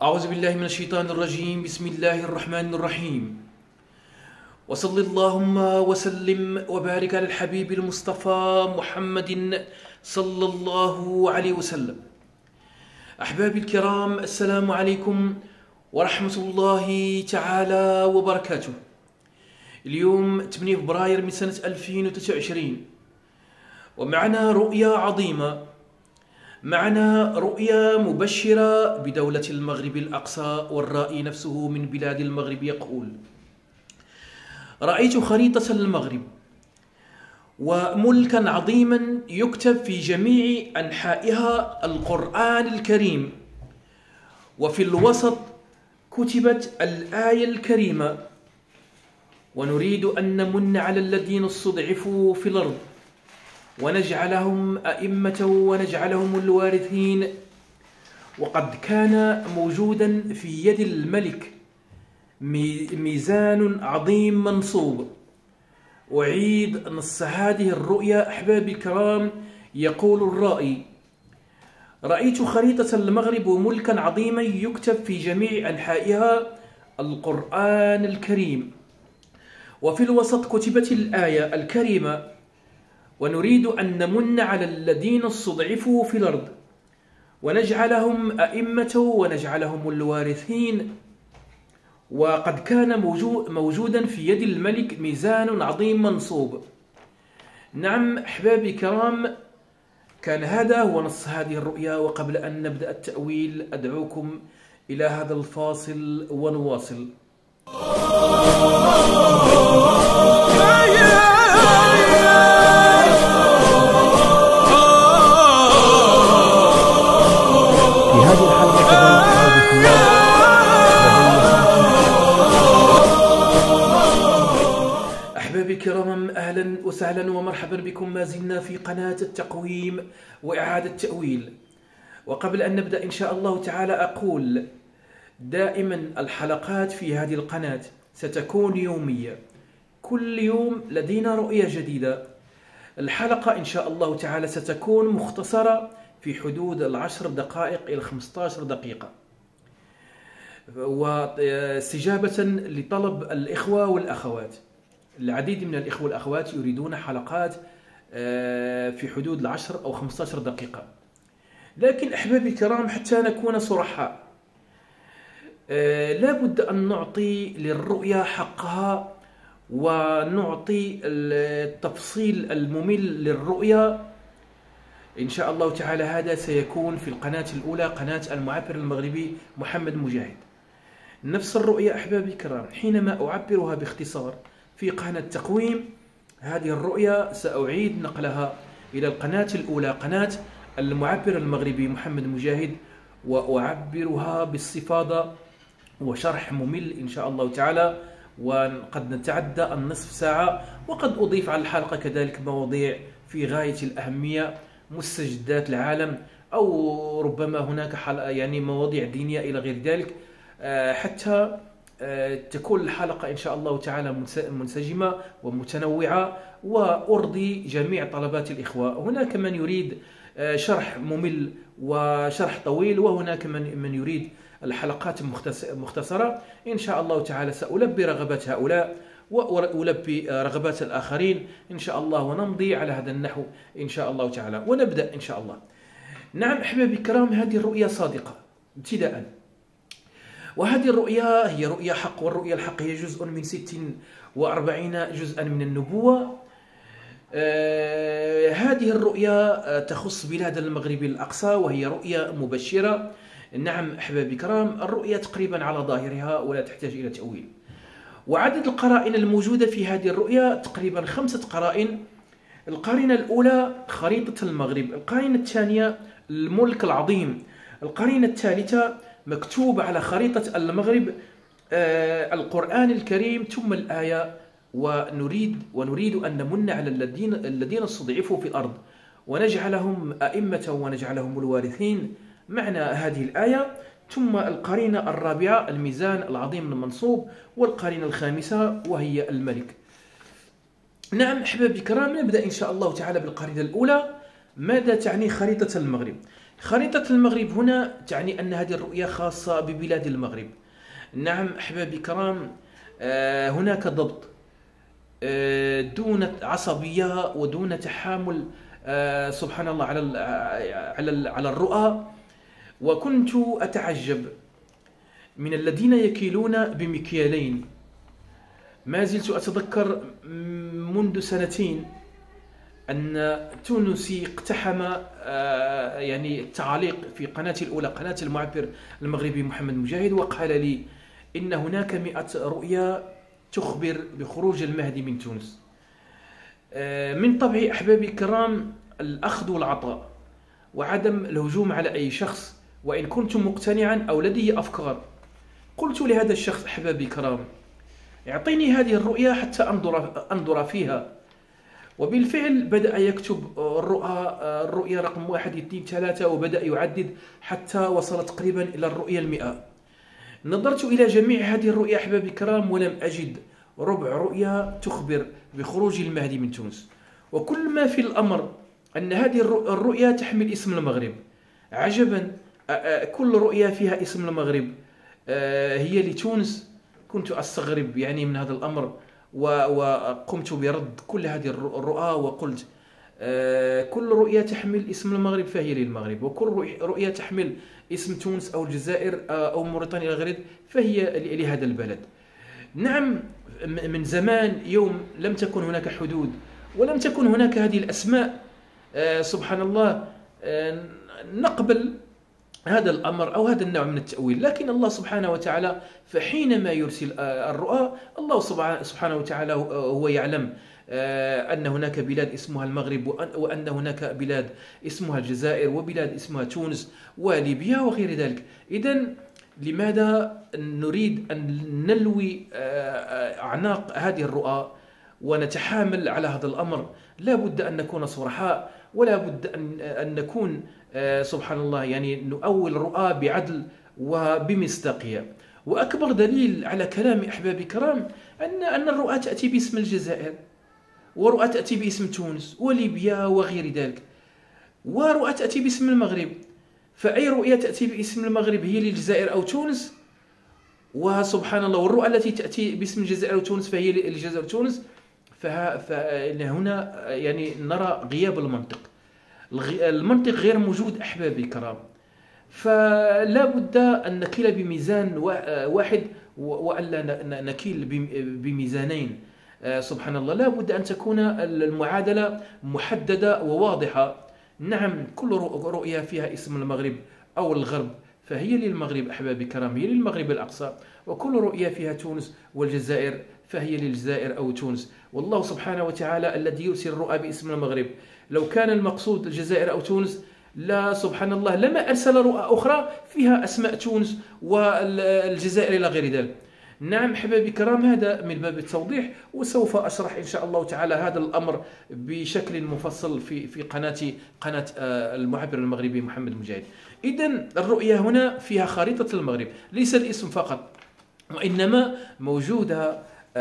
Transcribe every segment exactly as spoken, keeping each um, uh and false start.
أعوذ بالله من الشيطان الرجيم. بسم الله الرحمن الرحيم. وصل اللهم وسلم وبارك على الحبيب المصطفى محمد صلى الله عليه وسلم. أحبابي الكرام، السلام عليكم ورحمة الله تعالى وبركاته. اليوم ثمانية فبراير من سنة ألفين وثلاثة وعشرين، ومعنا رؤيا عظيمة، معنا رؤيا مبشرة بدولة المغرب الأقصى، والرائي نفسه من بلاد المغرب يقول: رأيت خريطة المغرب وملكا عظيما يكتب في جميع أنحائها القرآن الكريم، وفي الوسط كتبت الآية الكريمة: ونريد أن نمن على الذين استضعفوا في الأرض ونجعلهم أئمة ونجعلهم الوارثين. وقد كان موجودا في يد الملك ميزان عظيم منصوب. أعيد نص هذه الرؤيا أحبابي الكرام. يقول الرائي: رأيت خريطة المغرب وملكا عظيما يكتب في جميع أنحائها القرآن الكريم، وفي الوسط كتبت الآية الكريمة: ونريد أن نمن على الذين استضعفوا في الأرض ونجعلهم أئمة ونجعلهم الوارثين. وقد كان موجودا في يد الملك ميزان عظيم منصوب. نعم أحبابي الكرام، كان هذا هو نص هذه الرؤيا. وقبل أن نبدأ التأويل أدعوكم إلى هذا الفاصل ونواصل. أحبابي الكرام، أهلا وسهلا ومرحبا بكم. ما زلنا في قناة التقويم وإعادة التأويل. وقبل أن نبدأ إن شاء الله تعالى أقول: دائما الحلقات في هذه القناة ستكون يومية، كل يوم لدينا رؤية جديدة. الحلقة إن شاء الله تعالى ستكون مختصرة في حدود العشر دقائق إلى خمسة عشر دقيقة، واستجابة لطلب الإخوة والأخوات. العديد من الإخوة والأخوات يريدون حلقات في حدود العشر أو خمسة عشر دقيقة. لكن أحبابي الكرام، حتى نكون صرحاء، لا بد أن نعطي للرؤيا حقها ونعطي التفصيل الممل للرؤيا. إن شاء الله تعالى هذا سيكون في القناة الأولى، قناة المعبر المغربي محمد مجاهد. نفس الرؤيا أحبابي الكرام حينما أعبرها باختصار في قناة التقويم، هذه الرؤيا سأعيد نقلها إلى القناة الأولى، قناة المعبر المغربي محمد مجاهد، وأعبرها باستفاضة وشرح ممل إن شاء الله تعالى، وقد نتعدى النصف ساعة. وقد أضيف على الحلقة كذلك مواضيع في غاية الأهمية، مستجدات العالم، أو ربما هناك يعني مواضيع دينية إلى غير ذلك، حتى تكون الحلقة إن شاء الله تعالى منسجمة ومتنوعة، وأرضي جميع طلبات الإخوة. هناك من يريد شرح ممل وشرح طويل، وهناك من من يريد الحلقات مختصرة. إن شاء الله تعالى سألبي رغبات هؤلاء وألبي رغبات الآخرين إن شاء الله، ونمضي على هذا النحو إن شاء الله تعالى، ونبدأ إن شاء الله. نعم أحبابي الكرام، هذه الرؤيا صادقة ابتداء، وهذه الرؤيا هي رؤيا حق، والرؤيا الحق هي جزء من ست وأربعين جزءا من النبوة. آه هذه الرؤيا تخص بلاد المغرب الأقصى، وهي رؤيا مبشرة. نعم أحبابي الكرام، الرؤيا تقريبا على ظاهرها ولا تحتاج إلى تأويل. وعدد القرائن الموجودة في هذه الرؤيا تقريبا خمسة قرائن. القرينة الأولى خريطة المغرب، القرينة الثانية الملك العظيم، القرينة الثالثة مكتوب على خريطة المغرب آه القرآن الكريم، ثم الآية: ونريد ونريد أن نمن على الذين الذين استضعفوا في الأرض ونجعلهم أئمة ونجعلهم الوارثين. معنى هذه الآية. ثم القرينة الرابعة الميزان العظيم المنصوب، والقرينة الخامسة وهي الملك. نعم أحبابي الكرام، نبدأ إن شاء الله تعالى بالقرينة الأولى. ماذا تعني خريطة المغرب؟ خريطة المغرب هنا تعني أن هذه الرؤية خاصة ببلاد المغرب. نعم أحبابي الكرام، هناك ضبط دون عصبية ودون تحامل سبحان الله على على على الرؤى. وكنت أتعجب من الذين يكيلون بمكيالين. ما زلت أتذكر منذ سنتين أن تونسي اقتحم يعني التعاليق في قناتي الأولى، قناة المعبر المغربي محمد مجاهد، وقال لي إن هناك مئة رؤيا تخبر بخروج المهدي من تونس. من طبعي أحبابي الكرام الأخذ والعطاء وعدم الهجوم على أي شخص، وإن كنت مقتنعا أو لدي أفكار قلت لهذا الشخص أحبابي الكرام اعطيني هذه الرؤيا حتى أنظر, أنظر فيها. وبالفعل بدأ يكتب الرؤى الرؤيا رقم واحد اثنين ثلاثة، وبدأ يعدد حتى وصل تقريبا إلى الرؤيا المئة. نظرت إلى جميع هذه الرؤيا أحبابي الكرام ولم أجد ربع رؤيا تخبر بخروج المهدي من تونس. وكل ما في الأمر أن هذه الرؤيا تحمل اسم المغرب. عجبا، كل رؤيا فيها اسم المغرب هي لتونس. كنت أستغرب يعني من هذا الأمر، وقمت برد كل هذه الرؤى وقلت كل رؤيا تحمل اسم المغرب فهي للمغرب، وكل رؤيا تحمل اسم تونس أو الجزائر أو موريتانيا إلى غيره فهي لهذا البلد. نعم من زمان يوم لم تكن هناك حدود ولم تكن هناك هذه الأسماء. سبحان الله، نقبل هذا الأمر أو هذا النوع من التأويل، لكن الله سبحانه وتعالى فحينما يرسل الرؤى الله سبحانه وتعالى هو يعلم أن هناك بلاد اسمها المغرب، وأن هناك بلاد اسمها الجزائر، وبلاد اسمها تونس وليبيا وغير ذلك. إذن لماذا نريد أن نلوي أعناق هذه الرؤى ونتحامل على هذا الأمر؟ لا بد أن نكون صرحاء، ولا بد أن نكون سبحان الله يعني نؤول الرؤى بعدل وبمصداقية. وأكبر دليل على كلام أحبابي الكرام أن أن الرؤى تأتي باسم الجزائر، ورؤى تأتي باسم تونس وليبيا وغير ذلك، ورؤى تأتي باسم المغرب. فأي رؤية تأتي باسم المغرب هي للجزائر أو تونس، وسبحان الله والرؤى التي تأتي باسم الجزائر أو تونس فهي للجزائر وتونس. فهنا يعني نرى غياب المنطق. المنطق غير موجود أحبابي الكرام. فلا بد أن نكيل بميزان واحد وألا نكيل بميزانين. سبحان الله، لا بد أن تكون المعادلة محددة وواضحة. نعم كل رؤية فيها اسم المغرب أو الغرب فهي للمغرب أحبابي الكرام، هي للمغرب الأقصى. وكل رؤية فيها تونس والجزائر فهي للجزائر أو تونس. والله سبحانه وتعالى الذي يرسل الرؤى باسم المغرب، لو كان المقصود الجزائر أو تونس لا سبحان الله لما أرسل رؤى أخرى فيها أسماء تونس والجزائر إلى غير ذلك. نعم حبايبي الكرام، هذا من باب التوضيح، وسوف أشرح إن شاء الله تعالى هذا الأمر بشكل مفصل في في قناتي قناة المعبر المغربي محمد مجاهد. إذن الرؤية هنا فيها خريطة المغرب، ليس الاسم فقط، وإنما موجودة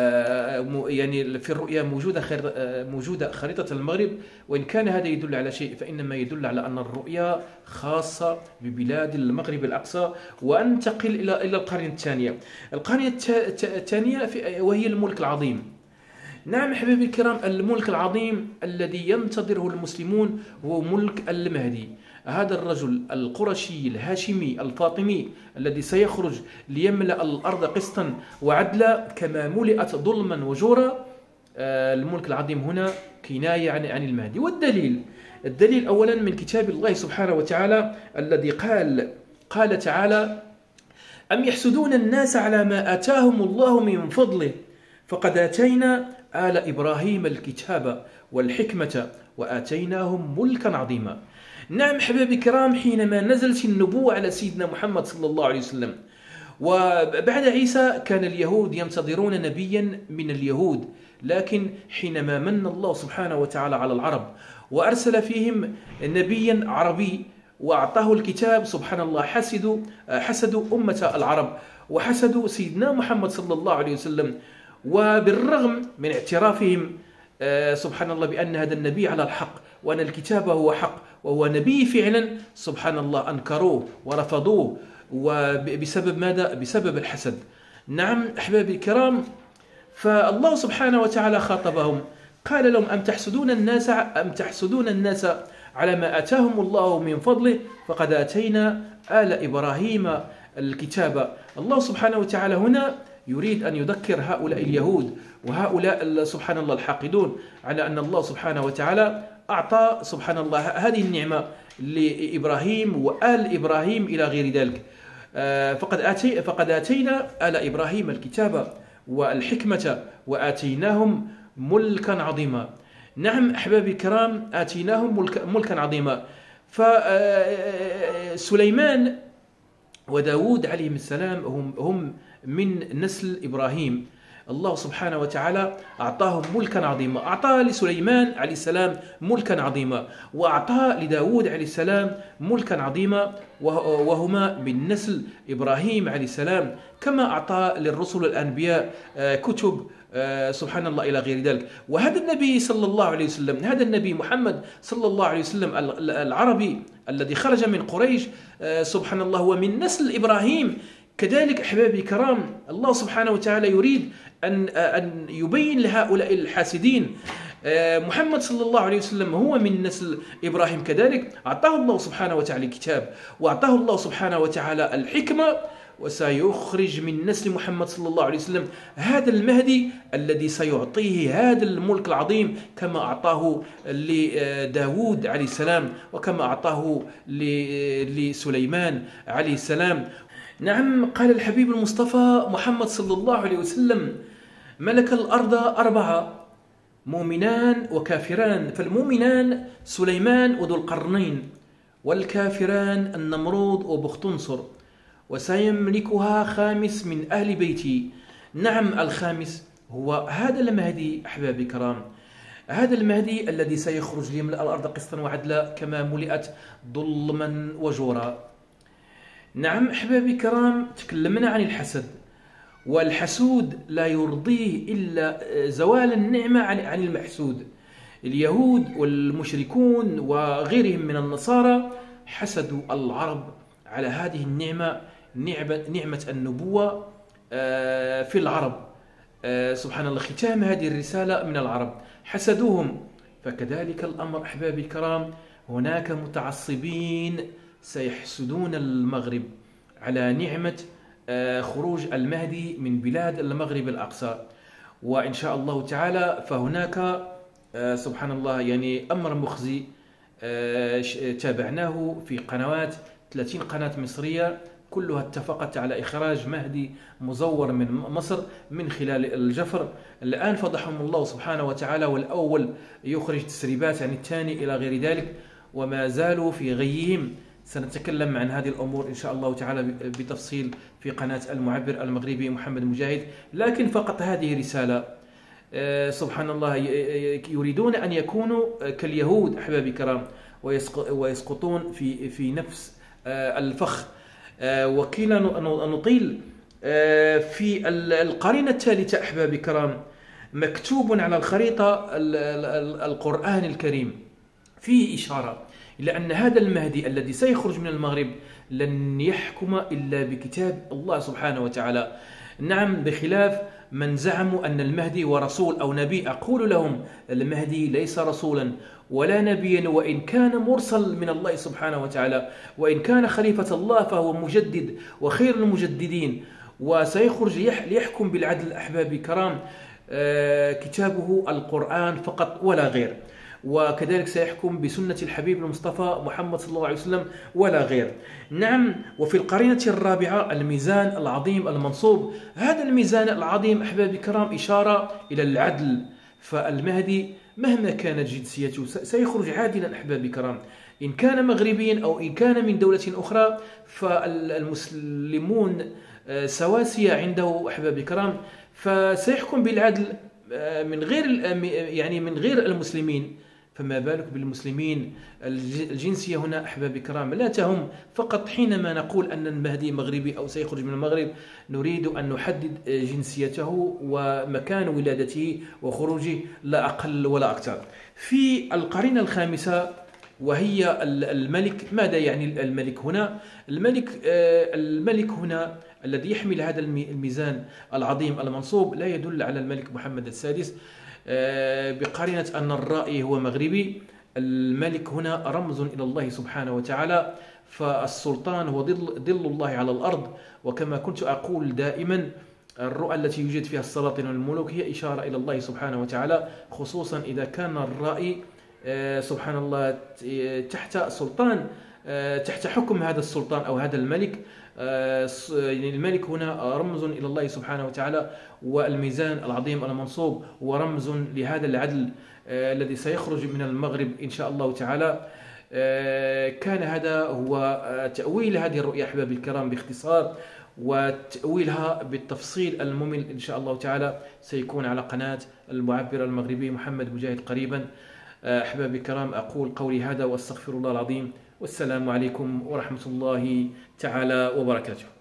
يعني في الرؤيا موجودة موجودة خريطة المغرب. وإن كان هذا يدل على شيء فإنما يدل على أن الرؤيا خاصة ببلاد المغرب الأقصى. وأنتقل إلى إلى القرية الثانية. القرية الثانية وهي الملك العظيم. نعم حبيبي الكرام، الملك العظيم الذي ينتظره المسلمون هو ملك المهدي. هذا الرجل القرشي الهاشمي الفاطمي الذي سيخرج ليملأ الأرض قسطا وعدلا كما ملئت ظلما وجورا. الملك العظيم هنا كناية عن عن المهدي. والدليل الدليل أولا من كتاب الله سبحانه وتعالى الذي قال قال تعالى: أم يحسدون الناس على ما آتاهم الله من فضله فقد آتينا آل إبراهيم الكتاب والحكمة وآتيناهم ملكا عظيما. نعم حبايبي الكرام، حينما نزلت النبوة على سيدنا محمد صلى الله عليه وسلم وبعد عيسى كان اليهود ينتظرون نبيا من اليهود، لكن حينما من الله سبحانه وتعالى على العرب وأرسل فيهم نبيا عربي وأعطاه الكتاب، سبحان الله حسدوا حسدوا أمة العرب وحسدوا سيدنا محمد صلى الله عليه وسلم. وبالرغم من اعترافهم سبحان الله بأن هذا النبي على الحق وأن الكتاب هو حق وهو نبي فعلا، سبحان الله أنكروه ورفضوه، وبسبب ماذا؟ بسبب الحسد. نعم أحبابي الكرام، فالله سبحانه وتعالى خاطبهم قال لهم أم تحسدون الناس أم تحسدون الناس على ما آتاهم الله من فضله فقد آتينا آل إبراهيم الكتاب. الله سبحانه وتعالى هنا يريد أن يذكر هؤلاء اليهود وهؤلاء سبحان الله الحاقدون على أن الله سبحانه وتعالى أعطى سبحان الله هذه النعمة لإبراهيم وآل إبراهيم إلى غير ذلك. فقد آتي فقد آتينا آل إبراهيم الكتاب والحكمة وآتيناهم ملكا عظيما. نعم أحبابي الكرام، آتيناهم ملك ملكا عظيما. فسليمان وداود عليهم السلام هم هم من نسل إبراهيم. الله سبحانه وتعالى أعطاهم ملكا عظيما، أعطى لسليمان عليه السلام ملكا عظيما، وأعطى لداود عليه السلام ملكا عظيما، وهما من نسل إبراهيم عليه السلام، كما أعطى للرسل الأنبياء كتب سبحان الله إلى غير ذلك. وهذا النبي صلى الله عليه وسلم، هذا النبي محمد صلى الله عليه وسلم العربي الذي خرج من قريش سبحان الله هو من نسل إبراهيم. كذلك أحبابي الكرام، الله سبحانه وتعالى يريد أن أن يبين لهؤلاء الحاسدين محمد صلى الله عليه وسلم هو من نسل إبراهيم، كذلك أعطاه الله سبحانه وتعالى الكتاب، وأعطاه الله سبحانه وتعالى الحكمة، وسيخرج من نسل محمد صلى الله عليه وسلم هذا المهدي الذي سيعطيه هذا الملك العظيم كما أعطاه لداود عليه السلام وكما أعطاه لسليمان عليه السلام. نعم قال الحبيب المصطفى محمد صلى الله عليه وسلم ملك الأرض أربعة، مؤمنان وكافران، فالمؤمنان سليمان وذو القرنين، والكافران النمرود وبختنصر، وسيملكها خامس من أهل بيتي. نعم الخامس هو هذا المهدي أحبابي الكرام، هذا المهدي الذي سيخرج ليملأ الأرض قسطا وعدلا كما ملئت ظلما وجورا. نعم أحبابي الكرام، تكلمنا عن الحسد، والحسود لا يرضيه إلا زوال النعمة عن المحسود. اليهود والمشركون وغيرهم من النصارى حسدوا العرب على هذه النعمة، نعمة النبوة في العرب، سبحان الله ختام هذه الرسالة من العرب، حسدوهم. فكذلك الأمر أحبابي الكرام، هناك متعصبين سيحسدون المغرب على نعمة خروج المهدي من بلاد المغرب الأقصى. وإن شاء الله تعالى فهناك سبحان الله يعني أمر مخزي تابعناه في قنوات، ثلاثين قناة مصرية كلها اتفقت على إخراج مهدي مزور من مصر من خلال الجفر. الآن فضحهم الله سبحانه وتعالى، والأول يخرج تسريبات عن الثاني إلى غير ذلك، وما زالوا في غيهم. سنتكلم عن هذه الأمور إن شاء الله تعالى بتفصيل في قناة المعبر المغربي محمد مجاهد، لكن فقط هذه رسالة. سبحان الله يريدون أن يكونوا كاليهود أحبابي الكرام ويسقطون في في نفس الفخ. وكلا نطيل في القرينة الثالثة أحبابي الكرام، مكتوب على الخريطة القرآن الكريم فيه إشارة إلى أن هذا المهدي الذي سيخرج من المغرب لن يحكم إلا بكتاب الله سبحانه وتعالى. نعم بخلاف من زعموا أن المهدي ورسول أو نبي، أقول لهم المهدي ليس رسولا ولا نبيا، وإن كان مرسل من الله سبحانه وتعالى، وإن كان خليفة الله فهو مجدد وخير المجددين، وسيخرج ليحكم بالعدل أحبابي الكرام، كتابه القرآن فقط ولا غير، وكذلك سيحكم بسنة الحبيب المصطفى محمد صلى الله عليه وسلم ولا غير. نعم وفي القرينة الرابعة الميزان العظيم المنصوب، هذا الميزان العظيم أحبابي الكرام إشارة إلى العدل، فالمهدي مهما كانت جنسيته سيخرج عادلا أحبابي الكرام، إن كان مغربيا أو إن كان من دولة أخرى، فالمسلمون سواسية عنده أحبابي الكرام، فسيحكم بالعدل من غير يعني من غير المسلمين. فما بالك بالمسلمين؟ الجنسية هنا أحبابي الكرام لا تهم، فقط حينما نقول أن المهدي مغربي أو سيخرج من المغرب نريد أن نحدد جنسيته ومكان ولادته وخروجه، لا أقل ولا أكثر. في القرينة الخامسة وهي الملك. ماذا يعني الملك هنا؟ الملك الملك هنا الذي يحمل هذا الميزان العظيم المنصوب لا يدل على الملك محمد السادس، بقرينة أن الرائي هو مغربي. الملك هنا رمز إلى الله سبحانه وتعالى، فالسلطان هو ظل, ظل الله على الأرض. وكما كنت أقول دائما، الرؤى التي يوجد فيها السلاطين والملوك هي إشارة إلى الله سبحانه وتعالى، خصوصا إذا كان الرائي سبحان الله تحت سلطان، تحت حكم هذا السلطان أو هذا الملك. يعني الملك هنا رمز إلى الله سبحانه وتعالى، والميزان العظيم المنصوب هو رمز لهذا العدل الذي سيخرج من المغرب إن شاء الله تعالى. كان هذا هو تأويل هذه الرؤيا أحبابي الكرام باختصار، وتأويلها بالتفصيل الممل إن شاء الله تعالى سيكون على قناة المعبر المغربي محمد مجاهد قريبا. أحبابي الكرام، أقول قولي هذا وأستغفر الله العظيم، والسلام عليكم ورحمة الله تعالى وبركاته.